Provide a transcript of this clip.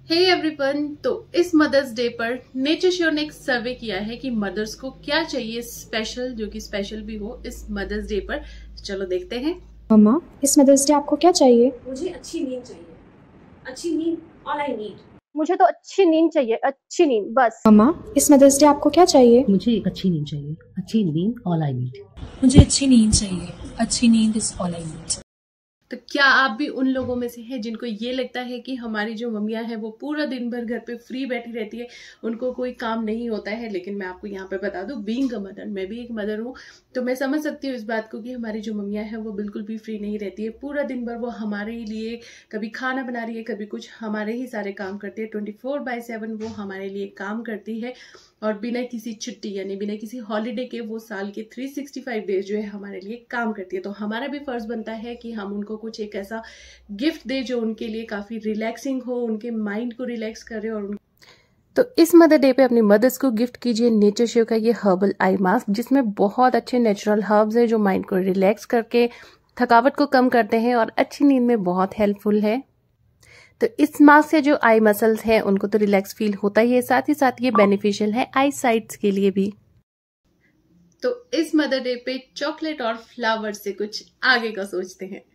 हे everyone, तो इस mother's day पर नेचर श्योर ने एक सर्वे किया है कि मदर्स को क्या चाहिए स्पेशल, जो कि स्पेशल भी हो इस मदर्स डे पर। चलो देखते हैं। मम्मा, इस मदर्स डे आपको क्या चाहिए? मुझे अच्छी नींद चाहिए। अच्छी नींद, ऑल आई नीड। मुझे तो अच्छी नींद चाहिए, अच्छी नींद बस। मम्मा, इस मदर्स डे आपको क्या चाहिए? मुझे अच्छी नींद चाहिए, अच्छी नींद ऑल आई नीड। मुझे अच्छी नींद चाहिए, अच्छी नींद इज ऑल आई नीड। तो क्या आप भी उन लोगों में से हैं जिनको ये लगता है कि हमारी जो मम्मियां हैं वो पूरा दिन भर घर पे फ्री बैठी रहती है, उनको कोई काम नहीं होता है? लेकिन मैं आपको यहाँ पे बता दूं, बीइंग अ मदर, मैं भी एक मदर हूँ, तो मैं समझ सकती हूँ इस बात को कि हमारी जो मम्मियां हैं वो बिल्कुल भी फ्री नहीं रहती है। पूरा दिन भर वो हमारे लिए कभी खाना बना रही है, कभी कुछ, हमारे ही सारे काम करती है। 24/7 वो हमारे लिए काम करती है और बिना किसी छुट्टी यानी बिना किसी हॉलीडे के वो साल के 365 डेज जो है हमारे लिए काम करती है। तो हमारा भी फर्ज बनता है कि हम उनको कुछ एक ऐसा गिफ्ट दे जो उनके लिए काफी रिलैक्सिंग हो, उनके माइंड को रिलैक्स करे। और तो इस मदर डे पे अपनी मदर्स को गिफ्ट कीजिए नेचर श्योर का ये हर्बल आई मास्क, जिसमें बहुत अच्छे नेचुरल हर्ब्स है जो माइंड को रिलैक्स करके थकावट को कम करते हैं और अच्छी नींद में बहुत हेल्पफुल है। तो इस मास्क से जो आई मसल्स हैं उनको तो रिलैक्स फील होता ही है, साथ ही साथ ये बेनिफिशियल है आई साइट्स के लिए भी। तो इस मदर डे पे चॉकलेट और फ्लावर से कुछ आगे का सोचते हैं।